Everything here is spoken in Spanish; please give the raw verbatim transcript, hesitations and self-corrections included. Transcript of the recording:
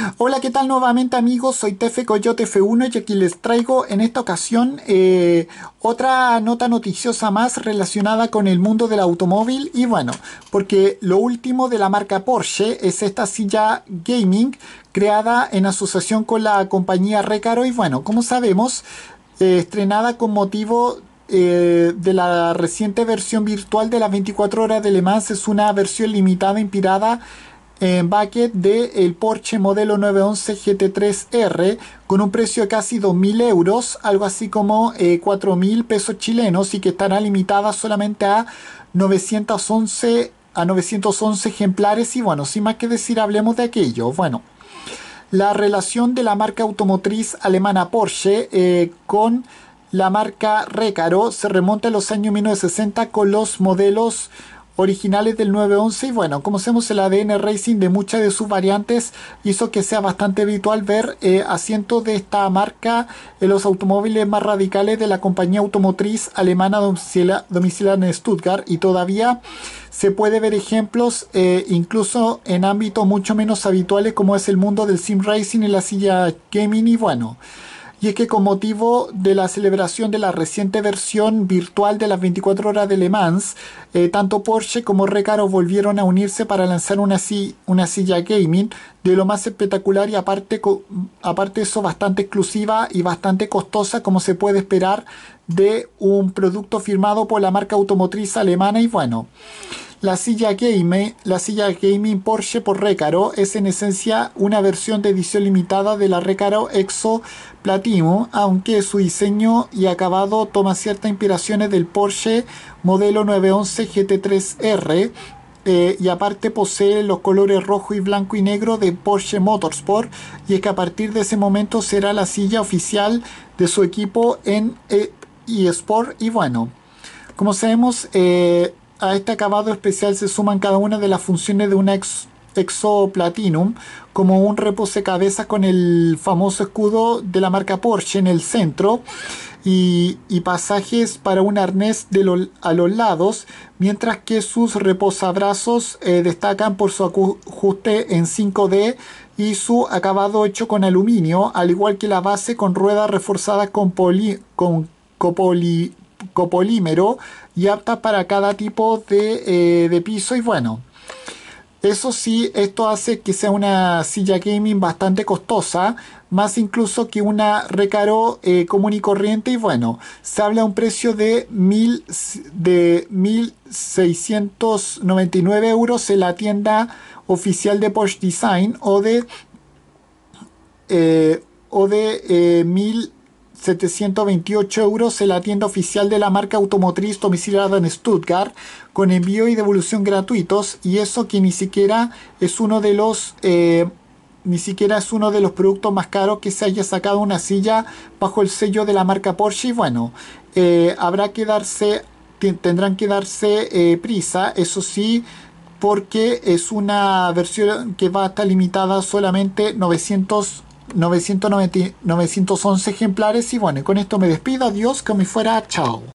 Hola, ¿qué tal nuevamente amigos? Soy Tefe Coyote F uno y aquí les traigo en esta ocasión eh, otra nota noticiosa más relacionada con el mundo del automóvil. Y bueno, porque lo último de la marca Porsche es esta silla gaming creada en asociación con la compañía Recaro. Y bueno, como sabemos, eh, estrenada con motivo eh, de la reciente versión virtual de las veinticuatro horas de Le Mans. Es una versión limitada inspirada en bucket del Porsche modelo nueve once G T tres R con un precio de casi dos mil euros, algo así como eh, cuatro mil pesos chilenos, y que estará limitada solamente a novecientos once a novecientos once ejemplares. Y bueno, sin más que decir, hablemos de aquello. Bueno, la relación de la marca automotriz alemana Porsche eh, con la marca Recaro se remonta a los años mil novecientos sesenta con los modelos originales del nueve once. Y bueno, como sabemos, el A D N Racing de muchas de sus variantes hizo que sea bastante habitual ver eh, asientos de esta marca en los automóviles más radicales de la compañía automotriz alemana domiciliada domiciliada en Stuttgart, y todavía se puede ver ejemplos eh, incluso en ámbitos mucho menos habituales como es el mundo del sim racing y la silla gaming. Y bueno, y es que con motivo de la celebración de la reciente versión virtual de las veinticuatro horas de Le Mans, eh, tanto Porsche como Recaro volvieron a unirse para lanzar una, si una silla gaming de lo más espectacular, y aparte, aparte eso bastante exclusiva y bastante costosa, como se puede esperar de un producto firmado por la marca automotriz alemana. Y bueno, La silla, game, la silla gaming Porsche por Recaro es en esencia una versión de edición limitada de la Recaro Exo Platinum, aunque su diseño y acabado toma ciertas inspiraciones del Porsche modelo nueve once G T tres R, eh, y aparte posee los colores rojo y blanco y negro de Porsche Motorsport. Y es que a partir de ese momento será la silla oficial de su equipo en eh, eSport. Y bueno, como sabemos, eh, a este acabado especial se suman cada una de las funciones de una ex, Exo Platinum, como un reposecabezas con el famoso escudo de la marca Porsche en el centro, y, y pasajes para un arnés de lo, a los lados, mientras que sus reposabrazos eh, destacan por su ajuste en cinco D y su acabado hecho con aluminio, al igual que la base con ruedas reforzadas con, poli, con copoli, copolímero y apta para cada tipo de, eh, de piso. Y bueno, eso sí, esto hace que sea una silla gaming bastante costosa, más incluso que una Recaro eh, común y corriente. Y bueno, se habla de un precio de mil de mil seiscientos noventa y nueve euros en la tienda oficial de Porsche Design, o de eh, o de eh, mil setecientos veintiocho euros en la tienda oficial de la marca automotriz domiciliada en Stuttgart, con envío y devolución gratuitos. Y eso que ni siquiera es uno de los eh, ni siquiera es uno de los productos más caros que se haya sacado una silla bajo el sello de la marca Porsche. Y bueno, eh, habrá que darse tendrán que darse eh, prisa, eso sí, porque es una versión que va a estar limitada a solamente novecientos novecientos noventa, novecientos once ejemplares. Y bueno, con esto me despido. Adiós, que me fuera. Chao.